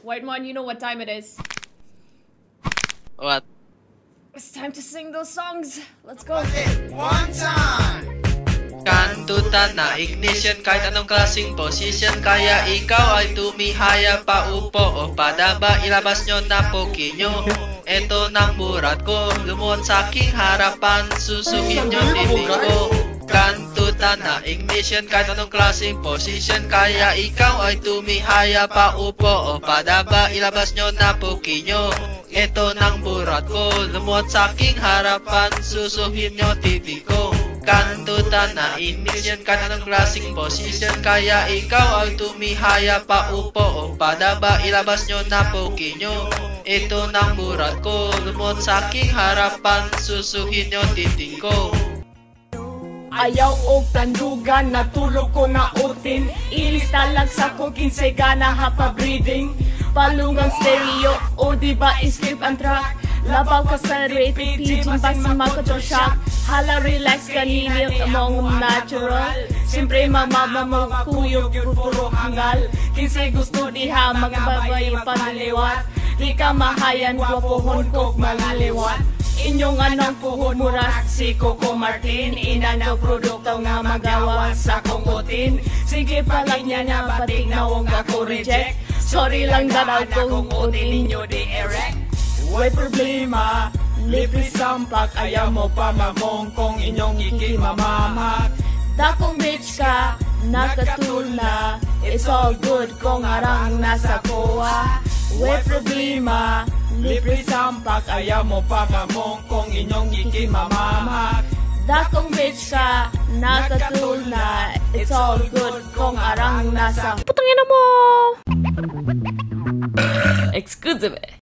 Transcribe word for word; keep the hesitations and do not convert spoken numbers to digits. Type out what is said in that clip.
White Mon, you know what time it is. What? It's time to sing those songs. Let's go. One time. Kantutan na ignition kahit anong klaseng position. Kaya ikaw ay tumihaya pa upo o padaba. Ilabas nyo na poki nyo. Eto ng burat ko. Lumuot sa aking harapan. Susukin nyo titig ko. Kantutan na ignition kahit anong klaseng position. Kaya ikaw ay tumihaya pa upo o padaba. Ilabas nyo na poki nyo. Eto ng burat ko. Lumuot sa aking harapan. Susukin nyo titig ko. Kantutan na ignition kahit anong klaseng position. Kaya ikaw ay tumihaya pa upo o padaba. Ilabas nyo na poki nyo. Ito ng burat ko. Lumot sa aking harapan. Susuhin nyo titig ko. Ayaw og tandugan, natulog ko na utin. Ilista lang sa cooking, segana hapa breathing. Palungang stereo, o diba skip ang track. Labaw ka sa rate, pidgin pa sa makotro shock. Hala relax kanina, among natural. Siyempre mamama mo kuyog, puro hangal. Kinsi gusto diha, magbabay panaliwat. Di ka mahayan, wapohon ko malaliwat. Inyong anong puhod mura si Coco Martin. Inang produkto nga magawa sa kungutin. Sige palang niya na batik na huwag ako reject. Sorry lang daraw kung utin ninyo di erect. Way problema, lipi sampak. Ayaw mo pa mamongkong inyong ikimamamak. Dakong bitch ka, nakatul na. It's all good kung arang nasa kowa. Way problema, lipi sampak. Ayaw mo pa mamongkong inyong ikimamamak. Dakong bitch ka, nakatul na. It's all good kung arang nasa. Putangin na mo! Exclusive.